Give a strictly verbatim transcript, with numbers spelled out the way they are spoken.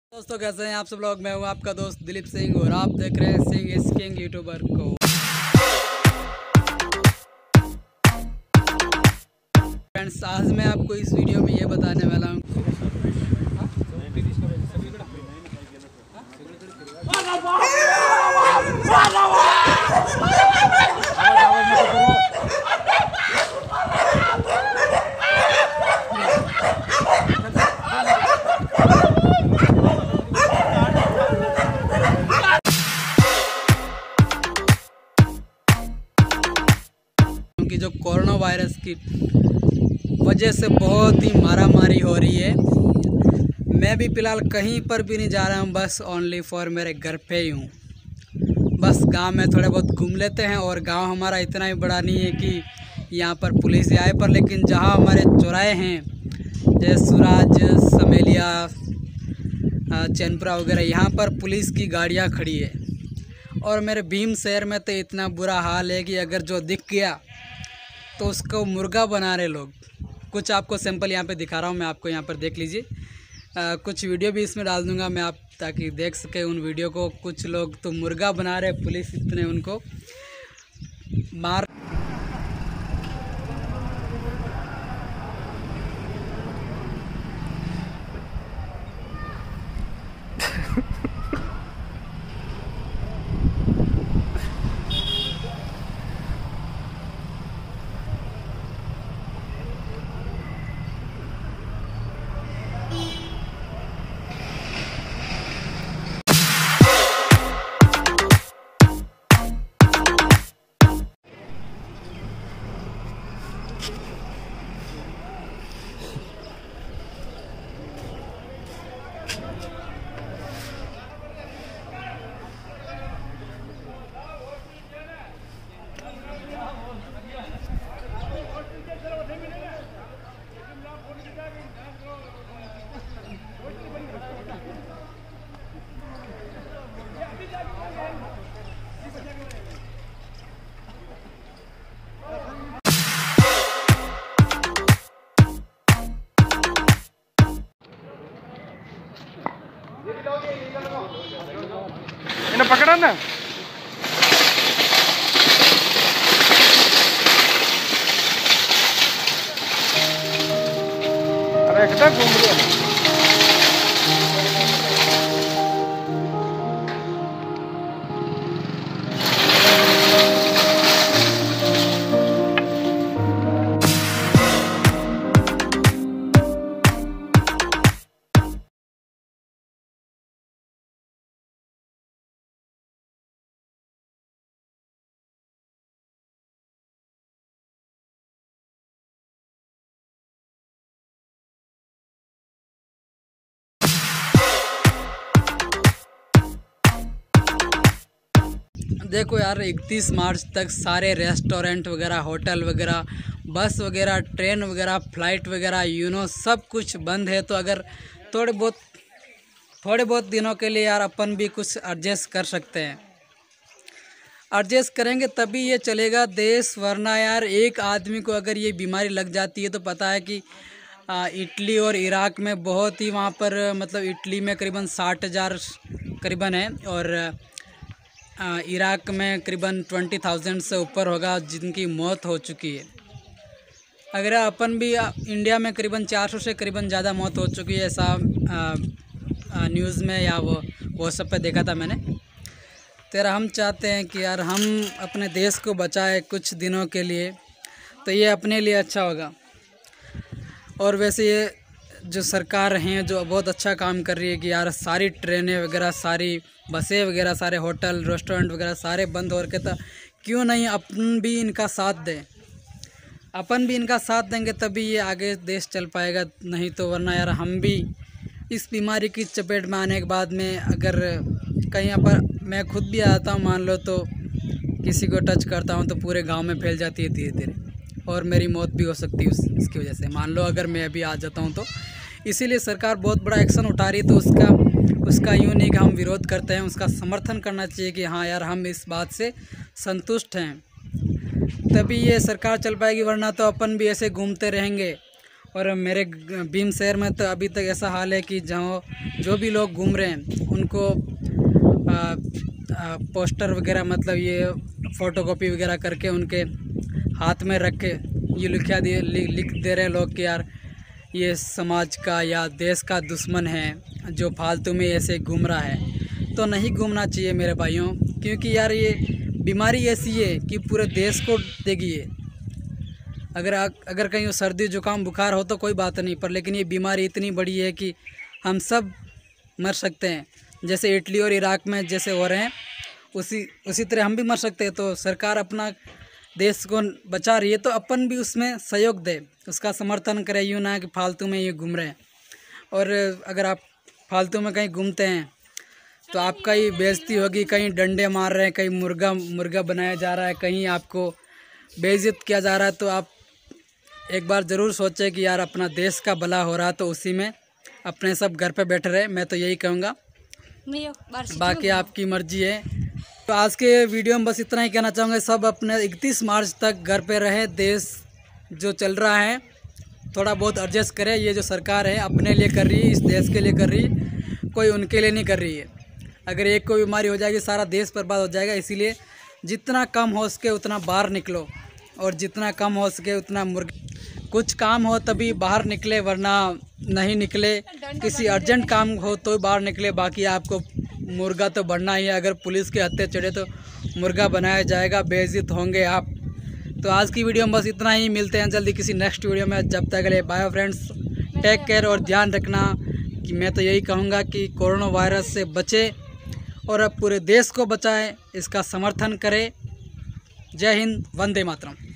दोस्तों कैसे हैं आप सब लोग। मैं हूं आपका दोस्त दिलीप सिंह और आप देख रहे हैं सिंह इज किंग यूट्यूबर को। फ्रेंड्स, आज मैं आपको इस वीडियो में ये बताने वाला हूं कि जो कोरोना वायरस की वजह से बहुत ही मारामारी हो रही है। मैं भी फ़िलहाल कहीं पर भी नहीं जा रहा हूँ, बस ओनली फॉर मेरे घर पे ही हूँ। बस गांव में थोड़े बहुत घूम लेते हैं और गांव हमारा इतना ही बड़ा नहीं है कि यहाँ पर पुलिस आए पर, लेकिन जहाँ हमारे चौराहे हैं जैसे सुराज, समेलिया, चैनपुरा वगैरह, यहाँ पर पुलिस की गाड़ियाँ खड़ी है। और मेरे भीम शहर में तो इतना बुरा हाल है कि अगर जो दिख गया तो उसको मुर्गा बना रहे लोग। कुछ आपको सैंपल यहाँ पे दिखा रहा हूँ मैं, आपको यहाँ पर देख लीजिए। कुछ वीडियो भी इसमें डाल दूँगा मैं, आप ताकि देख सके उन वीडियो को। कुछ लोग तो मुर्गा बना रहे, पुलिस इतने उनको मार इन्हें पकड़ा ना। अरे एकटा घूम रहे हैं। देखो यार, इकतीस मार्च तक सारे रेस्टोरेंट वगैरह, होटल वगैरह, बस वगैरह, ट्रेन वगैरह, फ़्लाइट वगैरह, यू नो सब कुछ बंद है। तो अगर थोड़े बहुत थोड़े बहुत दिनों के लिए यार अपन भी कुछ एडजस्ट कर सकते हैं। एडजस्ट करेंगे तभी ये चलेगा देश, वरना यार एक आदमी को अगर ये बीमारी लग जाती है तो पता है कि आ, इटली और इराक में बहुत ही, वहाँ पर मतलब इटली में करीबन साठ हज़ार करीबन है और इराक में करीबन ट्वेंटी थाउजेंड से ऊपर होगा जिनकी मौत हो चुकी है। अगर अपन भी इंडिया में करीबन चार सौ से करीबन ज़्यादा मौत हो चुकी है, ऐसा न्यूज़ में या वो वो सब पे देखा था मैंने। तेरा हम चाहते हैं कि यार हम अपने देश को बचाए कुछ दिनों के लिए, तो ये अपने लिए अच्छा होगा। और वैसे ये जो सरकार हैं जो बहुत अच्छा काम कर रही है कि यार सारी ट्रेनें वगैरह, सारी बसें वगैरह, सारे होटल रेस्टोरेंट वगैरह सारे बंद हो रखे, तो क्यों नहीं अपन भी इनका साथ दें। अपन भी इनका साथ देंगे तभी ये आगे देश चल पाएगा, नहीं तो वरना यार हम भी इस बीमारी की चपेट में आने के बाद में, अगर कहीं पर मैं खुद भी आता हूँ मान लो, तो किसी को टच करता हूँ तो पूरे गांव में फैल जाती है धीरे धीरे, और मेरी मौत भी हो सकती है इसकी वजह से। मान लो अगर मैं अभी आ जाता हूँ तो इसीलिए सरकार बहुत बड़ा एक्शन उठा रही है। तो उसका उसका यूँ नहीं कि हम विरोध करते हैं, उसका समर्थन करना चाहिए कि हाँ यार हम इस बात से संतुष्ट हैं, तभी ये सरकार चल पाएगी। वरना तो अपन भी ऐसे घूमते रहेंगे और मेरे भीम शहर में तो अभी तक ऐसा हाल है कि जहाँ जो भी लोग घूम रहे हैं उनको आ, आ, पोस्टर वगैरह मतलब ये फ़ोटोकॉपी वगैरह करके उनके हाथ में रख के ये लिखा दे लि, लिख दे रहे लोग कि यार ये समाज का या देश का दुश्मन है जो फालतू में ऐसे घूम रहा है। तो नहीं घूमना चाहिए मेरे भाइयों, क्योंकि यार ये बीमारी ऐसी है कि पूरे देश को देगी ये। अगर अगर कहीं सर्दी जुकाम बुखार हो तो कोई बात नहीं, पर लेकिन ये बीमारी इतनी बड़ी है कि हम सब मर सकते हैं। जैसे इटली और इराक में जैसे हो रहे हैं उसी उसी तरह हम भी मर सकते हैं। तो सरकार अपना देश को बचा रही है तो अपन भी उसमें सहयोग दे, उसका समर्थन करे, यूँ ना कि फालतू में ये घूम रहे हैं। और अगर आप फालतू में कहीं घूमते हैं तो आपका ही बेइज्जती होगी, कहीं डंडे मार रहे हैं, कहीं मुर्गा मुर्गा बनाया जा रहा है, कहीं आपको बेइज्जत किया जा रहा है। तो आप एक बार ज़रूर सोचें कि यार अपना देश का भला हो रहा तो उसी में अपने सब घर पे बैठे रहे। मैं तो यही कहूँगा, बाकी आपकी मर्जी है। तो आज के वीडियो में बस इतना ही कहना चाहूँगा, सब अपने इकतीस मार्च तक घर पे रहे। देश जो चल रहा है थोड़ा बहुत एडजस्ट करें। ये जो सरकार है अपने लिए कर रही है, इस देश के लिए कर रही है, कोई उनके लिए नहीं कर रही है। अगर एक कोई बीमारी हो जाएगी सारा देश बर्बाद हो जाएगा। इसीलिए जितना कम हो सके उतना बाहर निकलो, और जितना कम हो सके उतना मुर्गे कुछ काम हो तभी बाहर निकले, वरना नहीं निकले। किसी अर्जेंट काम हो तो बाहर निकले, बाकी आपको मुर्गा तो बनना ही है। अगर पुलिस के हत्थे चढ़े तो मुर्गा बनाया जाएगा, बेइज्जत होंगे आप। तो आज की वीडियो में बस इतना ही, मिलते हैं जल्दी किसी नेक्स्ट वीडियो में। जब तक ले बाय फ्रेंड्स, टेक केयर और ध्यान रखना कि मैं तो यही कहूँगा कि कोरोना वायरस से बचे और अब पूरे देश को बचाएं, इसका समर्थन करें। जय हिंद, वंदे मातरम।